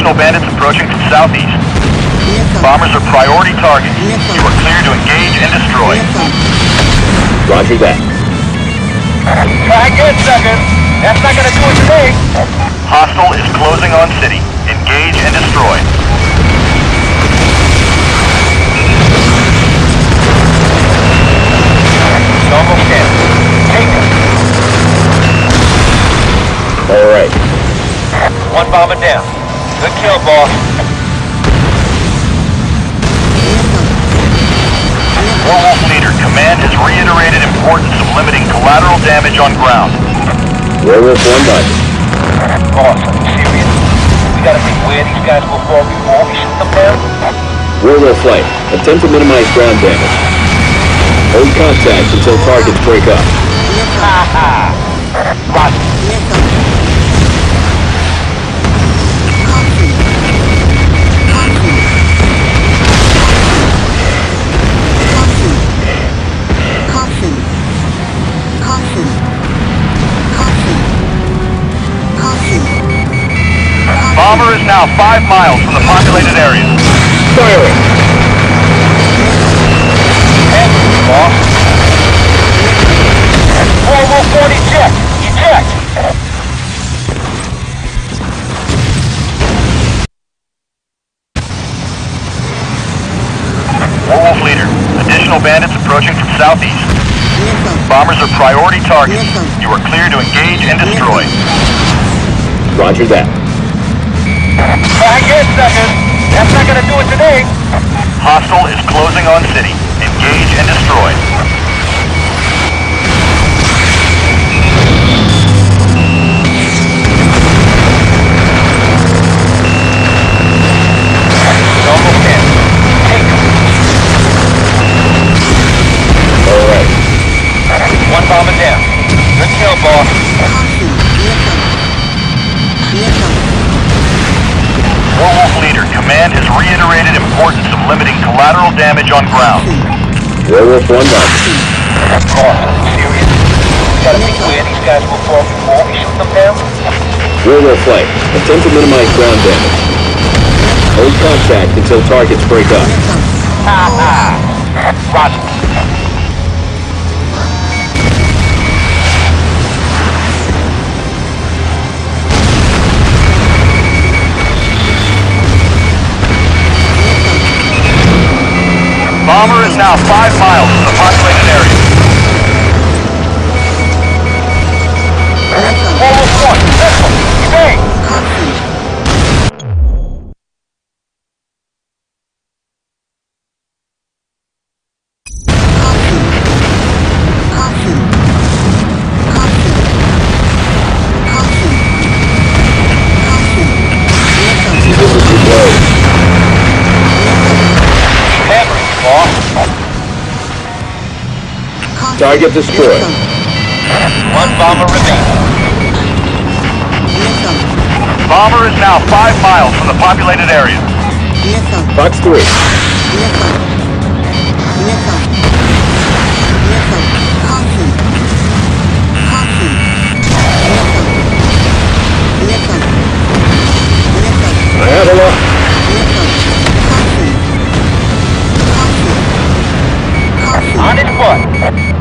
Additional bandits approaching from southeast. Bombers are priority targets. You are clear to engage and destroy. Roger that. Try again, suckers. That's not gonna do it today. Hostile is closing on city. Engage and destroy. It's almost in. Take him. All right. One bomber down. Good kill, boss. Warwolf leader, command has reiterated importance of limiting collateral damage on ground. Werewolf 1 Roger. Boss, are you serious? We gotta be where these guys will fall before we shoot them down? Werewolf flight. Attempt to minimize ground damage. Hold contact until targets break up. Ha ha! Roger. Bomber is now 5 miles from the populated area. Firing! Boss. Warwolf 1 eject! Eject! Warwolf leader, additional bandits approaching from southeast. Bombers are priority targets. You are clear to engage and destroy. Roger that. Try again, suckers. That's not gonna do it today. Hostile is closing on city. Engage and destroy. Almost in. Take him. All right. One bomber down. Good kill, boss. Warwolf leader, command has reiterated importance of limiting collateral damage on ground. Werewolf 1 Roger. Boss, are you serious? We gotta be where these guys will fall before we shoot them down? Werewolf flight. Attempt to minimize ground damage. Hold contact until targets break up. Ha ha! Roger. Bomber is now 5 miles from the populated area. Warwolf 1, this one. Evade! Target destroyed. One bomber remaining. Bomber is now 5 miles from the populated area. Fox 3. I have a lot. On its foot.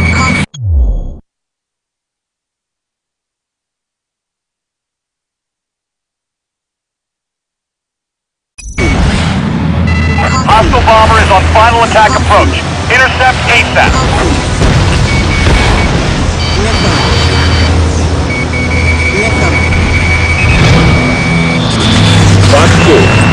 Hostile bomber is on final attack approach. Intercept ASAP. Fox 2.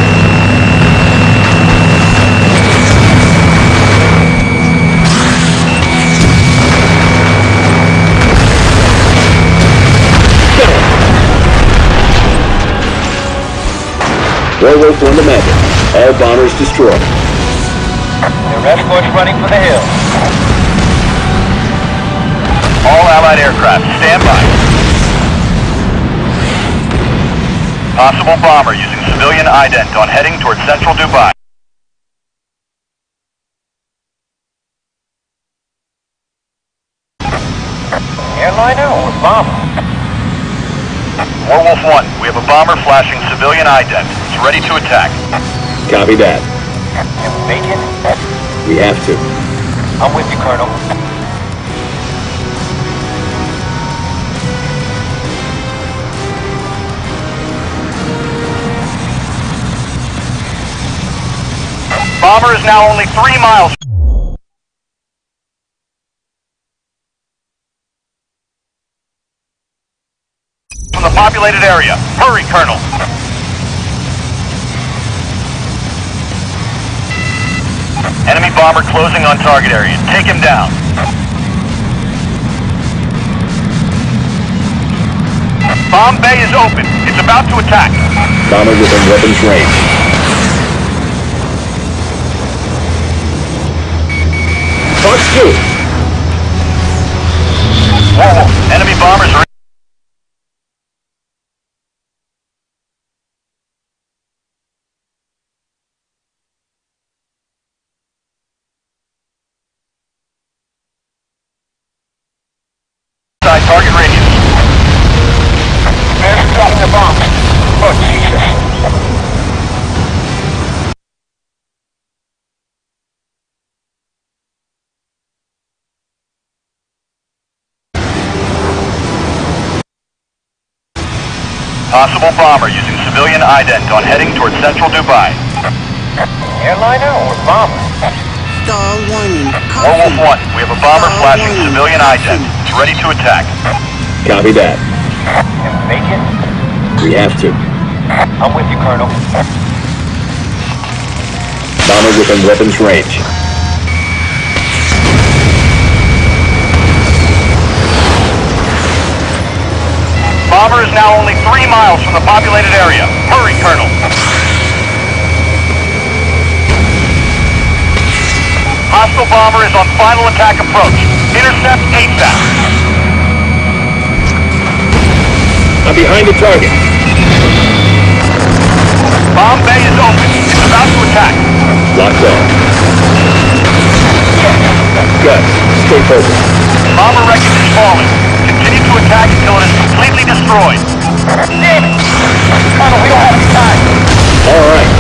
Werewolf 1 to Magic. All bombers destroyed. Their escort's running for the hill. All Allied aircraft, stand by. Possible bomber using civilian ident on heading towards central Dubai. Airliner or bomber? Warwolf 1, we have a bomber flashing civilian ident. bandits ready to attack. Copy that. Can we make it? We have to. I'm with you, Colonel. Bomber is now only 3 miles from the populated area. Hurry, Colonel. Enemy bomber closing on target area. Take him down. Bomb bay is open. It's about to attack. Bomber within weapons range. Talk to. Whoa. Enemy bombers are inside target radius. There's dropping the bomb. Oh, Jesus. Possible bomber using civilian ident on heading towards central Dubai. Airliner or bomber? Star warning. Warwolf 1, we have a bomber Star flashing warning. civilian ident. It's ready to attack. Copy that. Can we make it? We have to. I'm with you, Colonel. Bomber within weapons range. Bomber is now only 3 miles from the populated area. Hurry, Colonel. Hostile bomber is on final attack approach. Intercept ASAP. I'm behind the target. Bomb bay is open. It's about to attack. Locked on. Good. Stay focused. Bomber wreckage is falling. Continue to attack until it is completely destroyed. Damn it! Colonel, we don't have any time. All right.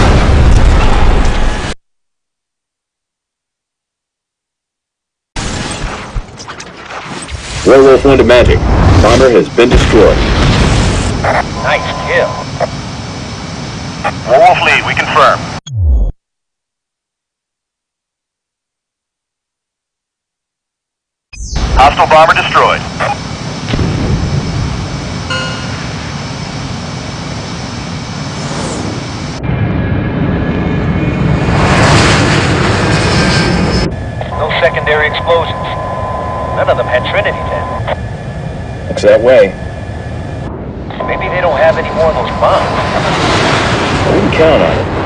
Werewolf 1 to Magic. Bomber has been destroyed. Nice kill. Warwolf lead, we confirm. Hostile bomber destroyed. No secondary explosions. None of them had Trinity then. Looks that way. Maybe they don't have any more of those bombs. I wouldn't count on it.